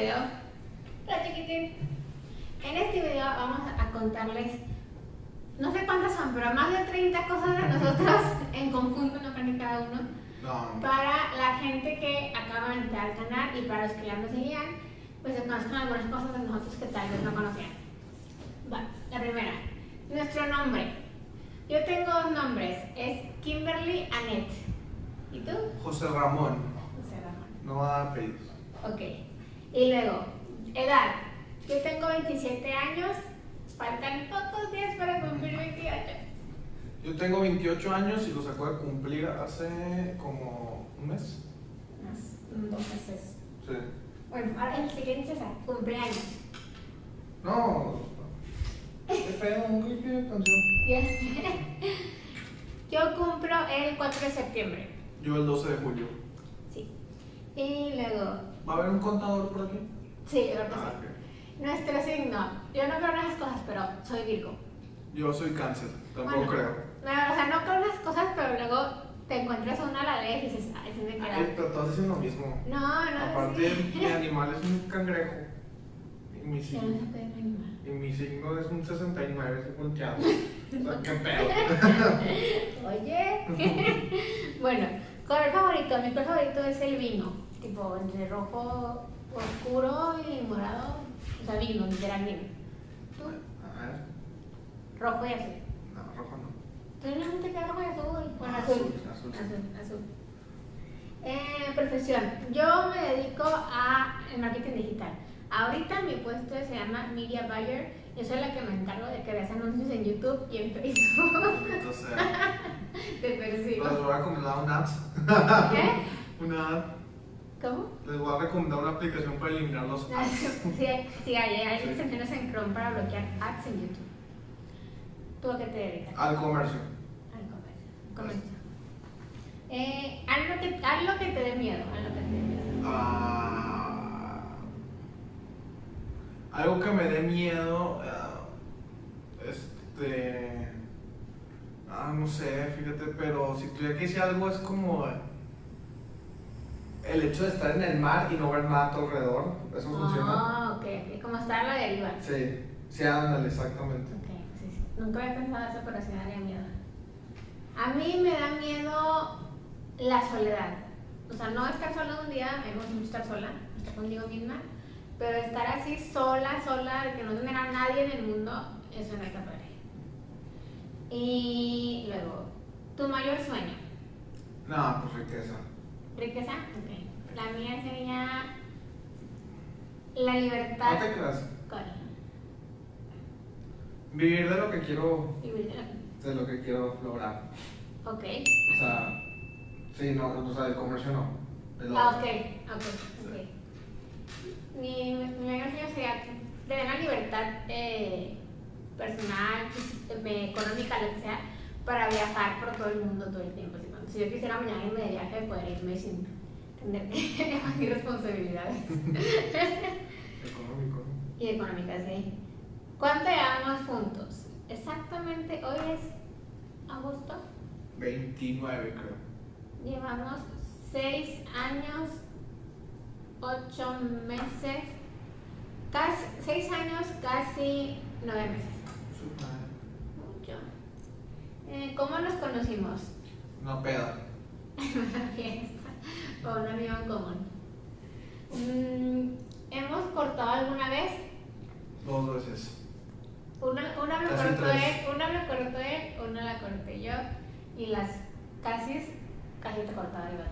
video. Hola chiquitín. En este video vamos a contarles, no sé cuántas son, pero más de 30 cosas de nosotros en conjunto, no para cada uno. No. Para la gente que acaba de entrar al canal y para los que ya nos seguían, pues se conozcan algunas cosas de nosotros que tal vez no conocían. Va, la primera, nuestro nombre. Yo tengo dos nombres, es Kimberly Annette. ¿Y tú? José Ramón. José Ramón. No va a dar apellidos. Ok. Y luego, edad. Yo tengo 27 años, faltan pocos días para cumplir 28. Yo tengo 28 años y los acabo de cumplir hace como un mes. Unos 2 meses. Sí. Bueno, ahora el siguiente es cumpleaños. No. Qué feo, nunca pide canción. Yo cumplo el 4 de septiembre. Yo el 12 de julio. Sí. Y luego, ¿Va a haber un contador por aquí? sí, yo creo que Ah, sí. ok. Nuestro signo. Yo no creo en esas cosas, pero soy Virgo. Yo soy cáncer, tampoco Bueno, creo. No, o sea, no creo en esas cosas, pero luego te encuentras una a la vez y dices, ay, se me queda. Ay, pero todos dicen lo mismo. No, Aparte, sí. mi animal es un cangrejo. Y mi Ya no signo, se puede animar. y mi signo es un 69, es volteado. O sea, qué pedo. Oye. Bueno, color favorito. Mi color favorito es el vino. Tipo entre rojo oscuro y morado. O sea, vino, literal vino. ¿Tú? A ver. Rojo y azul. No, rojo no. ¿Tú no te queda rojo y azul? Bueno, Ah, azul. azul. Azul. Profesión. Yo me dedico a el marketing digital. Ahorita mi puesto se llama Media Buyer. Yo soy la que me encargo de que veas anuncios en YouTube y en Facebook. Entonces, Te persigo. les voy a recomendar un ads. ¿Qué? Una ad. ¿Cómo? Les voy a recomendar una aplicación para eliminar los Ah, ads. sí, hay extensiones en Chrome para bloquear ads en YouTube. ¿Tú a qué te dedicas? Al comercio. Al comercio. Haz lo que te dé miedo. Haz lo que te dé miedo. Algo que me dé miedo. No sé, fíjate, pero si tuviera que decir algo es como el hecho de estar en el mar y no ver nada a tu alrededor. ¿Eso funciona? Ah, ok. Como estar a la deriva. Sí, ándale, exactamente. Ok, sí. Nunca había pensado eso, pero sí me daría miedo. A mí me da miedo la soledad. O sea, no estar sola un día, me gusta mucho estar sola, estar conmigo misma, pero estar así sola, de que no tener a nadie en el mundo, eso no está padre. Y luego, ¿tu mayor sueño? No, pues riqueza. ¿Riqueza? Ok. La mía sería la libertad. No te creas. ¿Cuál? Vivir de lo que quiero, Vivir. de lo que quiero lograr. Ok. O sea, sí, no, o sea, el comercio no. El Ah, otro. ok. Mi mayor sueño sería tener la libertad personal, económica, lo que sea, para viajar por todo el mundo todo el tiempo. Si yo quisiera mañana irme de viaje, poder irme sin tener que evadir responsabilidades. Económico, ¿no? Y económicas, sí. ¿Cuánto llevamos juntos? Exactamente, hoy es agosto. 29, creo. Llevamos 6 años, 8 meses, casi 6 años, casi 9 meses. Mucho. ¿Cómo nos conocimos? Una peda. En una fiesta o un amigo en común. ¿Hemos cortado alguna vez? 2 veces. Una me Casi cortó 3. él, una me cortó él, una la corté yo y las casi te cortaba igual.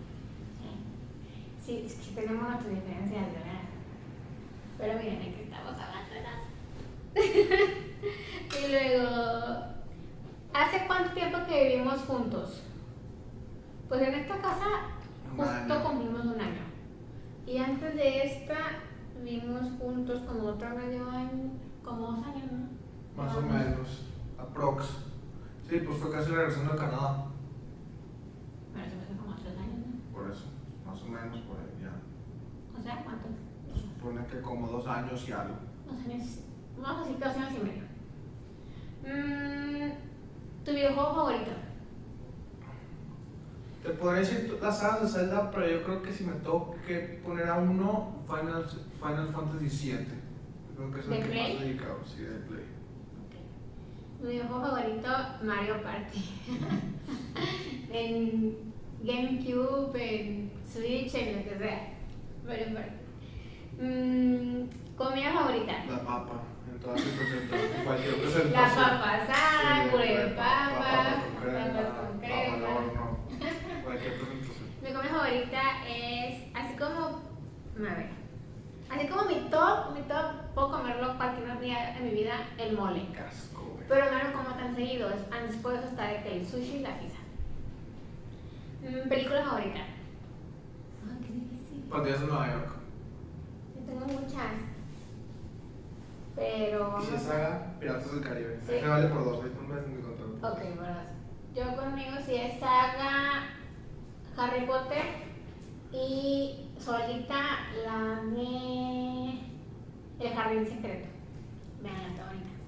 Sí. Sí, tenemos nuestras diferencias, ¿verdad? Pero miren, aquí estamos hablando de Y luego, ¿hace cuánto tiempo que vivimos juntos? Pues en esta casa Un justo año. cumplimos 1 año. Y antes de esta vivimos juntos como otro medio año, como 2 años, ¿no? Más o menos. Aprox. Sí, pues fue casi regresando a Canadá. Bueno, eso fue como 3 años, ¿no? Por eso. Más o menos por ahí ya. O sea, ¿cuánto? Se supone que como 2 años y algo. 2 años, vamos a decir 2 años y medio. ¿Tu videojuego favorito? Te podría decir las sagas de Zelda, pero yo creo que si me tengo que poner a uno, Final Fantasy VII. Creo que es el ¿De que Play? más dedicado, sí, de Play. Mi videojuego favorito, Mario Party. En GameCube, en Switch, en lo que sea. Mario Party. Comida favorita. La papa, en todas sus presentaciones, en cualquier presentación. La papa asada, Sí, puré de papa, papas con crema, papas con papa al crema. horno, cualquier presentación. Mi comida favorita es, así como, a ver, así como mi top, puedo comerlo cualquier día de mi vida, el mole. Casco, güey. Pero no lo como tan seguido, después está de que el sushi y la pizza. Película favorita. Ay, qué difícil. Pandillas de Nueva York. Yo tengo muchas. Pero Y si es saga, Piratas del Caribe. Sí. Ahí me vale por dos, ahí no me hacen mi control. ok, verdad. Yo conmigo si es saga Harry Potter y solita la de El Jardín Secreto. Vean, está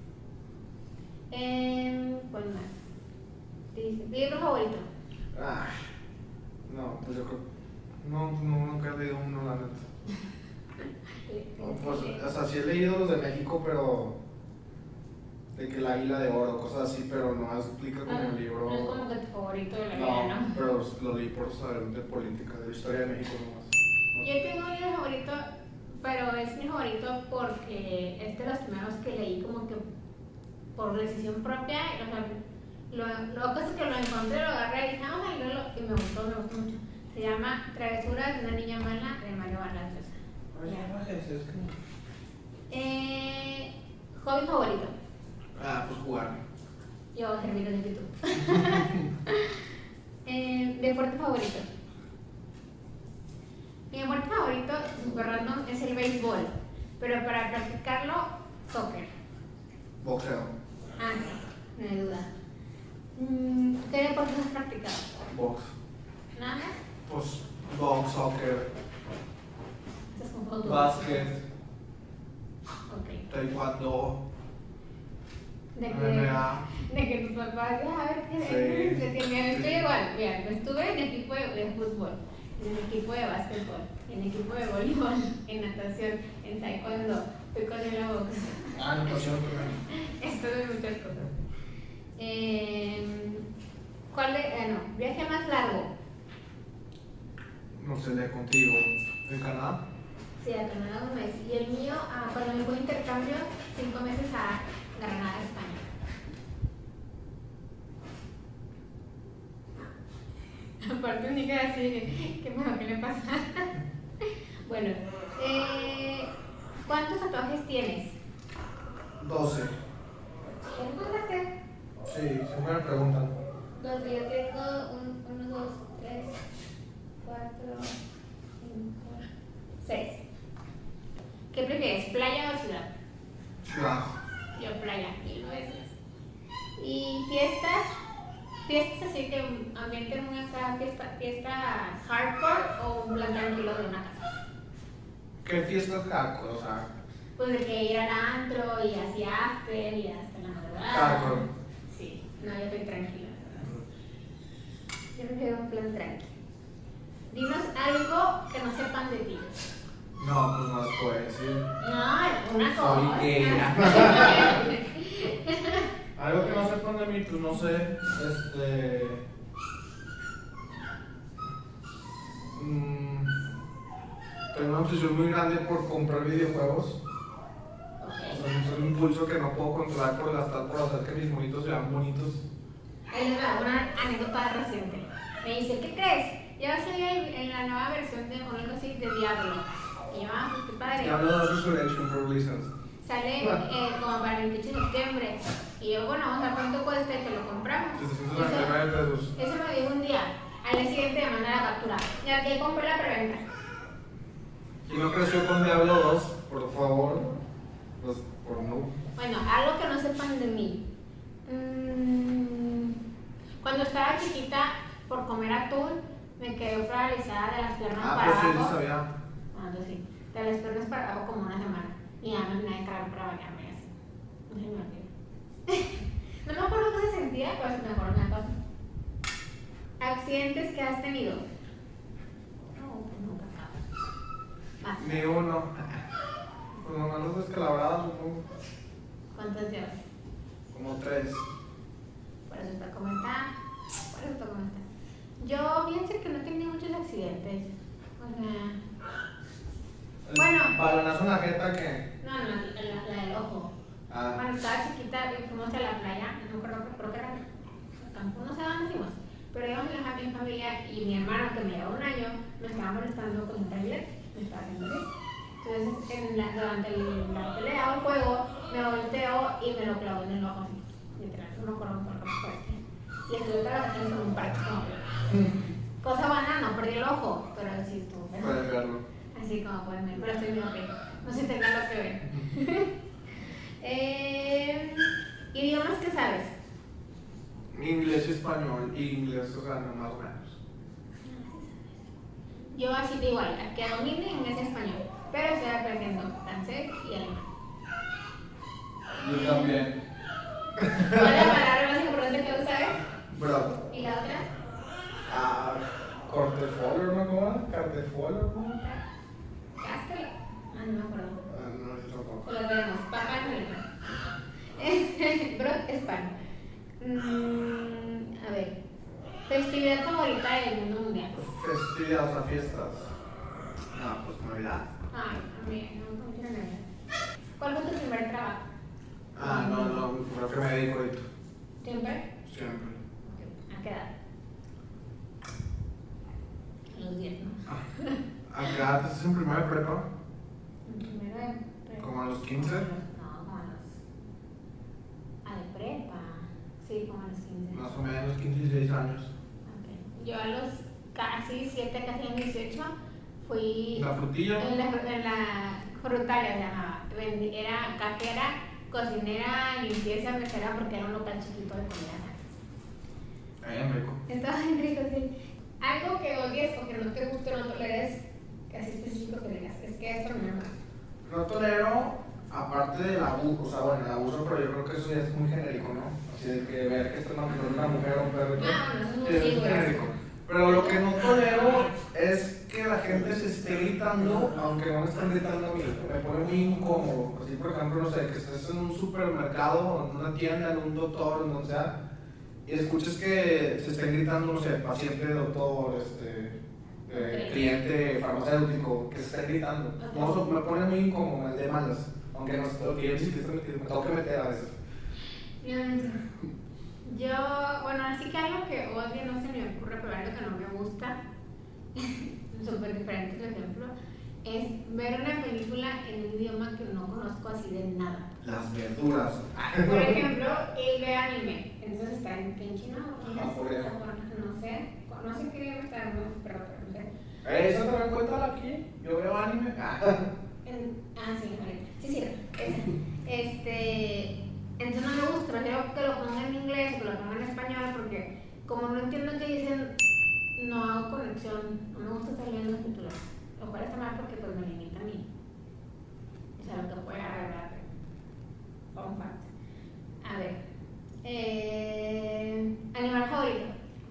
bonita. ¿Cuál más? Dice, ¿libro favorito? Ay, no, pues yo creo. No, nunca he leído uno, la neta. No, pues, o sea, sí he leído los de México, pero. De que la Águila de Oro, cosas así, pero no explica como un libro. No es como que tu favorito de la vida, No, ¿no? pero lo leí por saber de política, de la historia de México nomás. No Yo sé. tengo un libro favorito, pero es mi favorito porque es de los primeros que leí como que por decisión propia. O sea, lo que es que lo encontré, lo agarré y dije, vamos a leerlo y me gustó mucho. Se llama Travesuras de una niña mala de Mario Vargas Llosa. Ay, ya bajes, es que. Hobby favorito. Pues jugar. Yo servir en YouTube. Deporte favorito. Mi deporte favorito, super random, es el béisbol. Pero para practicarlo, soccer. Boxeo. Ah, sí, no hay duda. ¿Qué deportes has practicado? Box. ¿Nada más? Pues box, soccer, Estás con fotos. básquet, Ok. taekwondo, De MMA. que tus papás, a ver, Sí. estoy igual. Mira, estuve en equipo de fútbol, en equipo de básquetbol, en equipo de voleibol, en natación, en taekwondo, fui con el box. Natación también. Estuve en muchas cosas. ¿Cuál es? Viaje más largo. No sé, de contigo. ¿En Canadá? Sí, a Canadá un mes. Y el mío, cuando me fui de intercambio, 5 meses a Granada, España. Aparte, un día así, ¿qué le pasa? Bueno, ¿cuántos tatuajes tienes? 12. ¿Cuántos contaste? Sí, siempre me preguntan. 2, yo tengo 1, 2, 3, 4, 5, 6. ¿Qué prefieres, playa o ciudad? Ciudad. Yo playa, 1000 veces. ¿Y fiestas? ¿Fiestas así que ambiente muy acá, fiesta hardcore o un plan tranquilo de una casa? ¿Qué fiestas hardcore? O sea, Pues de que ir al antro y así after y hasta la madrugada. hardcore. Sí, no, yo estoy tranquila. Yo prefiero un plan tranquilo. Dinos algo que no sepan de ti. No, pues no les puedo decir. No, una Soy cosa. gay. Algo que no sepan de mí, pues no sé. Tengo una obsesión muy grande por comprar videojuegos. O Ok. sea, es un impulso que no puedo controlar por gastar, por hacer que mis monitos sean bonitos. Ahí les va una anécdota reciente. Me dice, ¿qué crees? Ya va a salir en la nueva versión de o algo así de Diablo. Y yo, pues qué padre. Diablo 2 Resurrection por Blizzard. Sale como para el 28 de septiembre. Y yo, bueno, o sea, ¿cuánto cuesta? Y te lo compramos. 799 pesos. Eso me dijo un día. Al día siguiente me manda la captura. Ya que compré la preventa. ¿Quién no creció con Diablo 2? Por favor. Pues, por no. Bueno, algo que no sepan de mí. Cuando estaba chiquita, por comer atún, me quedé paralizada de las piernas para Pues sí, abajo. sí sabía. Entonces sí, de las piernas para abajo como una semana. Y ya no tenía que cargar para bañarme así. No se me olvida. No me acuerdo qué se sentía, pero se me acuerdo una cosa. accidentes que has tenido? No, pues nunca acabas. Más. Ni uno. Pues nomás los descalabrados, supongo. ¿Cuántos llevas? Como 3. Por eso está como está. Por eso está como está. Yo pienso que no he tenido muchos accidentes. O sea. Bueno. ¿Balonazo en la jeta qué? No, la del ojo. Ah. Cuando estaba chiquita fuimos a la playa, no me acuerdo, creo que era Cancún, no sé dónde fuimos. Pero íbamos en mi familia y mi hermano, que me llevaba un año, me estaba molestando con un trailer. Me estaba haciendo así. Entonces, durante la pelea o el juego, me volteo y me lo clavo en el ojo así. Literal, no me acuerdo por qué fue este. Y estuve trabajando con un parche como cosa buena, no perdí el ojo, pero sí estuvo. Pueden verlo. Así como pueden ver, pero estoy bien. No se tenga lo que ver. ¿Idiomas que sabes? Inglés y español. Inglés, o sea, no más o menos. Yo así de igual, que domine inglés y español, pero estoy aprendiendo francés y alemán. Yo también. ¿Cuál es la palabra más importante que tú sabes? Bravo. ¿Y la otra? Ah, Cortefolio, ¿no? ¿Cómo era? Cartefolio, ¿no? Cáscara. Ah, no me acuerdo. No, yo tampoco. Pues lo veremos. Papá en alemán. Brot España. A ver. Festividad favorita del mundo mundial. Festividades, o sea, fiestas. No, pues Navidad. Ay, a mí me gusta mucho la Navidad. ¿Cuál fue tu primer trabajo? Ah, no, creo que me dedico ahorita. ¿Siempre? Siempre. Okay. ¿A qué edad? A los 10, ¿no? ¿A qué edad estás en primera de prepa? Primero de prepa. ¿Como a los 15? No, como a los. A de prepa. Sí, como a los 15. Más o menos 15, 16 años. Okay. Yo a los casi 7, casi 18 fui. ¿La frutilla? En la frutaria se llamaba. Era cajera, cocinera, limpieza, mesera, porque era un local chiquito de comida. En rico. Estaba bien rico, sí. Algo que odies o que no te guste o no toleres, casi específico que digas, es que esto no me gusta. No tolero, aparte del abuso, o sea, bueno, el abuso, pero yo creo que eso ya es muy genérico, ¿no? Así de que ver que está manipulando una mujer o un perro. Ah, bueno, eso es muy Sí, es figura. genérico. Pero lo que no tolero es que la gente se esté gritando, aunque no me estén gritando a mí. Me pone muy incómodo. Así, por ejemplo, no sé, que estés en un supermercado, en una tienda, en un doctor, en donde sea, y escuches que se estén gritando, no sé, paciente, doctor, cliente farmacéutico, que se estén gritando. No, me pone muy incómodo, me de malas. Aunque no sé, lo que yo sí que me tengo que meter a veces. Yo, bueno, así que algo que odio no se me ocurre, pero algo que no me gusta, súper diferente por ejemplo, es ver una película en un idioma que no conozco así de nada. Las verduras. Por ejemplo, él ve anime, entonces está en chino, Corea. no sé qué idioma está, pero no sé. ¿Eso también cuenta aquí? Yo veo anime. Sí, ese. Entonces no me gusta, prefiero que lo ponga en inglés, que lo ponga en español, porque como no entiendo qué dicen, no hago conexión, no me gusta estar leyendo escrituras. Lo cual está mal porque pues me limita a mí. O sea, lo que pueda agarrar. Fun fact. A ver. Animal favorito.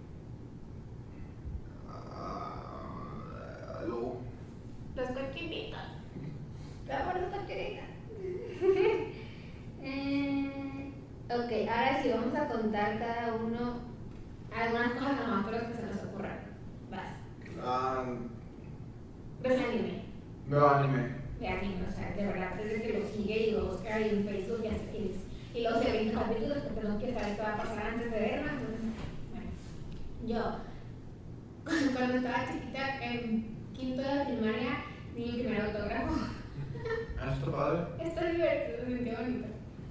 Los cochinitos. Te voy a poner los cochinitos. Ok, ahora sí, vamos a contar cada uno algunas cosas nomás que se nos ocurran. Vas. ¿Ves anime? Veo anime. De anime, o sea, de verdad, desde que lo sigue y lo busca ahí en Facebook y luego se ven capítulos porque no quiere saber qué va a pasar antes de verlo. Entonces, bueno, yo, cuando estaba chiquita, en quinto de la primaria, di mi primer autógrafo. ¿Está padre? Está divertido, me sentí bonito.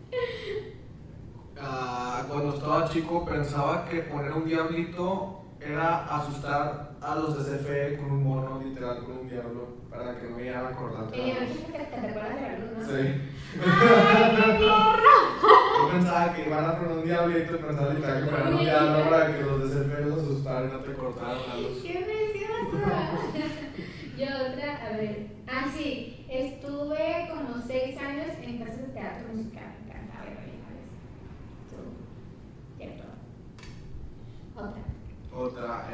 Cuando estaba chico pensaba que poner un diablito era asustar a los de CFE con un mono, literal, con un diablo, para que no vieran a acordar. Y yo dije que te acuerdas de la luz, ¿no? Sí. ¡Ay, qué tierno! Yo pensaba que iban a poner un diablito y pensaba literal que poner un diablo para que los de CFE los asustaran y no te cortaran la luz. ¡Qué preciosa! Yo otra, a ver. Sí, estuve como 6 años en clases de teatro musical. Me encantaba ir a ¿cierto? Otra. Otra,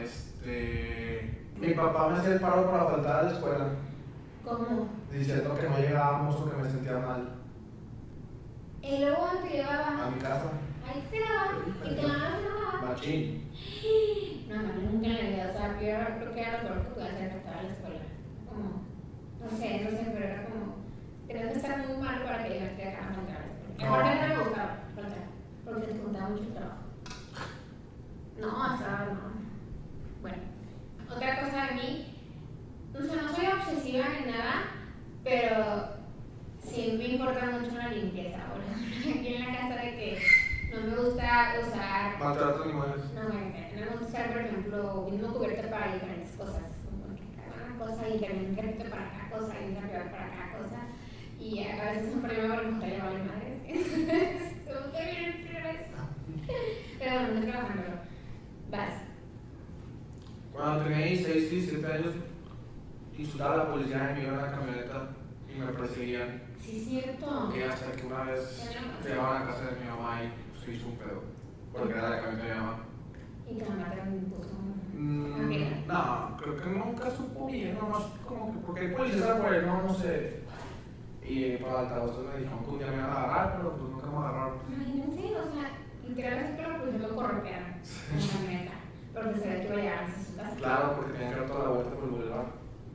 Mi papá me hacía el paro para faltar a la escuela. ¿Cómo? Diciendo que no llegábamos o que me sentía mal. ¿Y luego te llevaba? A mi casa. Ahí te llevaba. ¿Y te llevaba? Machín. No, nunca en la vida. O sea, yo creo que era lo peor que podía hacer faltar a la escuela. Como, no sé, pero era como, tenías que estar muy mal para que te dejaran faltar a la escuela. Aparte no me gustaba faltar, porque te contaba mucho trabajo. No, hasta no. Bueno, otra cosa de mí, o sea, no soy obsesiva ni nada, pero sí me importa mucho la limpieza. Ahora, aquí en la casa de que no me gusta usar maltrato animales. No me gusta usar, por ejemplo, mismo cubierto para diferentes cosas. Como que cada cosa y también un cubierto para cada cosa y un trapeador para cada cosa. Y a veces es un problema porque me vale madre. Como que bien, pero eso. Pero bueno, no trabajándolo. Vas. Cuando tenía 16, 17 años, insultaba a la policía y me iba en la camioneta y me perseguían. Sí, es cierto. Y hasta que una vez llegaban a casa de mi mamá y se hizo un pedo. Porque era la camioneta de mi mamá. ¿Y te mataron un poco? No, creo que nunca supo bien, nomás como que porque hay policías por ahí, no sé. Y para altavoces me dijeron que un día me iban a agarrar, pero pues nunca me agarraron. Imagínense, o sea, literalmente que la policía lo corropearon en la camioneta. Porque se ve que iba a llegar a su casa. Claro, porque tenían que dar toda la vuelta por el boulevard.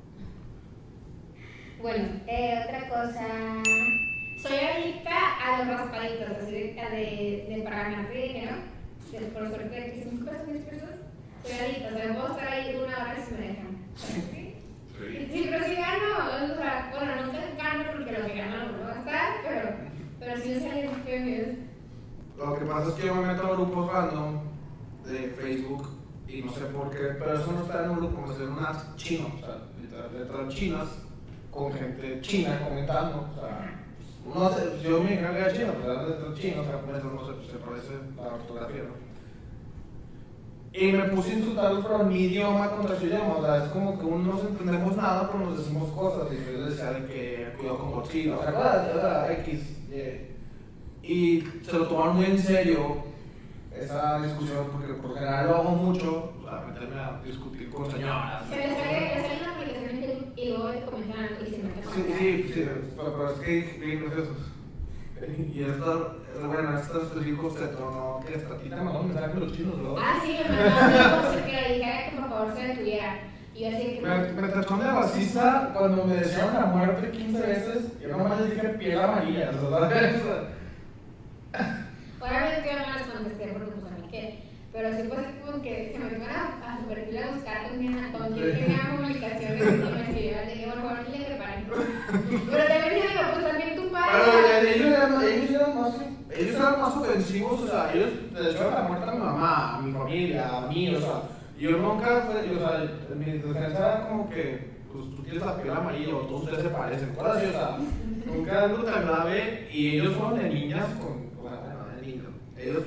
Bueno, otra cosa. Soy adicta a los raspaditos, así de para ganarte dinero. Por suerte de 5 pesos, 10 pesos. Soy adicta, o sea, puedo estar ahí 1 hora si me dejan. ¿Sí? Sí, pero si gano, o sea, bueno, nunca gano porque lo que gano no lo voy a gastar, pero sí es algo que es. Lo que pasa es que yo me meto a grupos random de Facebook y no sé por qué, pero eso no está en un grupo, me salen unas chinos, o sea, letras chinas con gente china comentando, o sea. No sé, yo me dije que era chino, pero eran letras chinas, o sea, no se parece la ortografía, ¿no? Y me puse a insultarlos por mi idioma contra su idioma, o sea, es como que uno no nos entendemos nada, pero nos decimos cosas, y yo les decía de que cuidado con Godzilla, o sea, X, y se lo tomaron muy en serio esa discusión, porque por general lo hago mucho, o sea, meterme a discutir con señoras. Se les sale una aplicación en Facebook y luego te comentan algo y se meten con Sí, pero es que bien graciosos. Y esto, bueno, esto específico se tornó que esta tita mandó un mensaje de los chinos, ¿no? Ah, sí, me mandó un que le dijera que por favor se detuviera. Y yo así que. Me trató de racista cuando me desearon la muerte 15 veces. Y yo nomás les dije piel amarilla, ¿sabes? Obviamente yo no les contesté porque pues a mí qué. Pero sí pues como que se me iban a su perfil a buscar con quién tenía comunicaciones y me escribían, le dije, por favor, dile que paren. Pero también dije, pues también tu padre. Pero ellos eran más ofensivos, o sea, ellos le desearon la muerte a mi mamá, a mi familia, a mí, o sea, yo nunca, o sea, mi defensa era como que, pues tú tienes la piel amarilla o todos ustedes se parecen, cosas así, o sea, nunca algo tan grave, y ellos fueron de niñas bueno, de niños, ellos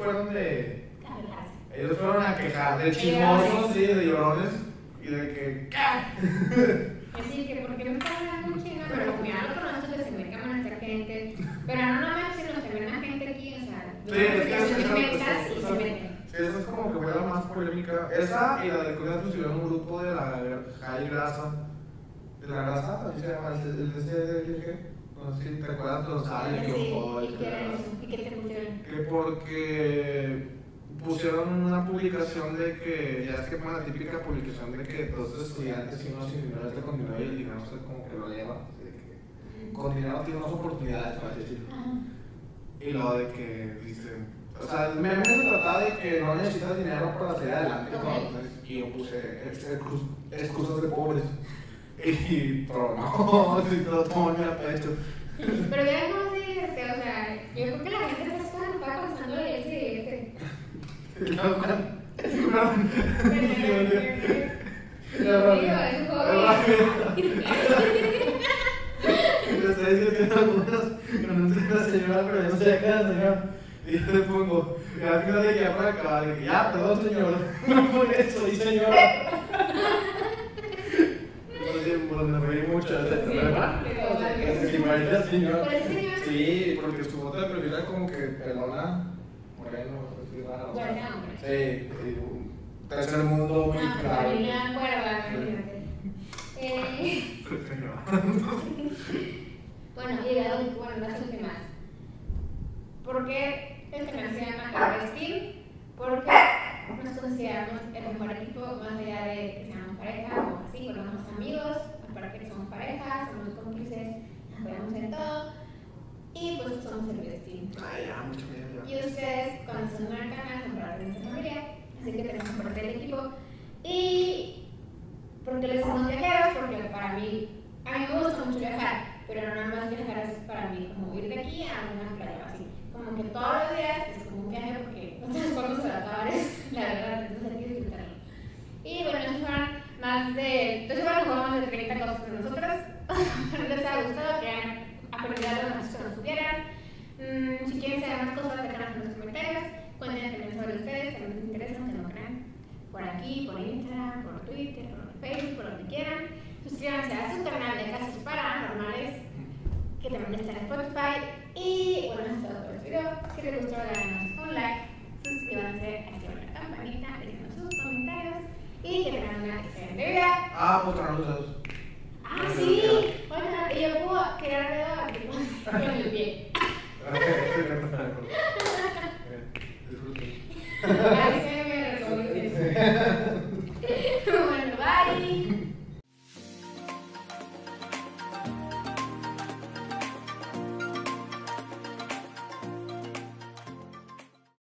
fueron a quejar de chismosos, sí, de llorones, y de que, Así que, ¿por qué me estás hablando un chingo? Pero como ya lo conozco, que se me caman a esta gente, pero no nada más, sino se ven a gente aquí, o sea, y se meten. Sí, esa es como que fue la más polémica. Esa y la de que una pusieron un grupo de la Jai Grasa. ¿De la grasa? ¿Así se llama? ¿El de ese? No sé si te acuerdas de los salen ¿Y qué te pusieron? Que porque pusieron una publicación de que, ya es que fue la típica publicación de que dos estudiantes y unos sin dinero se con dinero y el dinero se como que lo lleva. Con dinero tiene unas oportunidades, para decirlo. Y lo de que dicen. O sea, el meme se trataba de que no necesitas dinero para salir adelante. Y yo puse excusas de pobres. Y pero no, si te lo tomo ni a pecho. Pero ya no sé, o sea, yo creo que la gente está pasando de ese. Le está diciendo que algunas que no sé la señora, pero yo no sé qué es la señora. Y yo le pongo, y al final de que ya para acabar, de que ya, perdón señor, no por eso, y señora. Me reí mucho de esta problema. Sí, porque su foto de perfil era como que pelona, moreno, así raro. Sí, tercer mundo muy grave. Familia Cuerva, bueno, y las últimas. ¿Por qué el canal se llama Harvest Team? Porque nos consideramos el mejor equipo, más allá de que seamos pareja o así, cuando somos amigos, aparte que somos pareja, somos cómplices, nos apoyamos en todo. Y pues somos el destino. Ay, ya, mucho miedo. Y ustedes, cuando se unen al canal, son parte de nuestra familia. Así que tenemos parte del equipo. Y porque les somos viajeros, porque para mí, a mí me gusta mucho viajar, pero no nada más viajar es para mí como ir de aquí a una playa así. Como que todos los días es como un viaje porque no sabes cuándo se va a acabar, la verdad, entonces hay que disfrutarlo. Y bueno, esos fueron más de. Entonces, bueno, jugamos de 30 cosas de nosotros. Les ha gustado que hayan aprendido algo más que nos supieran. Si quieren saber más cosas, déjanos en los comentarios. Cuéntenos también sobre ustedes, que les interesa, que no crean. Por aquí, por Instagram, por Twitter, por Facebook, por donde quieran. Suscríbanse a su canal de Casos Paranormales, que también está en Spotify. Y bueno, eso es todo por este video. Si les gustó, déjanos un like, suscríbanse, activen la campanita, déjenos sus comentarios y que tengan una excelente vida. Pues con los dedos. Sí, bueno, y yo puedo tirar el dedo aquí con el pie. Disfruten. Gracias.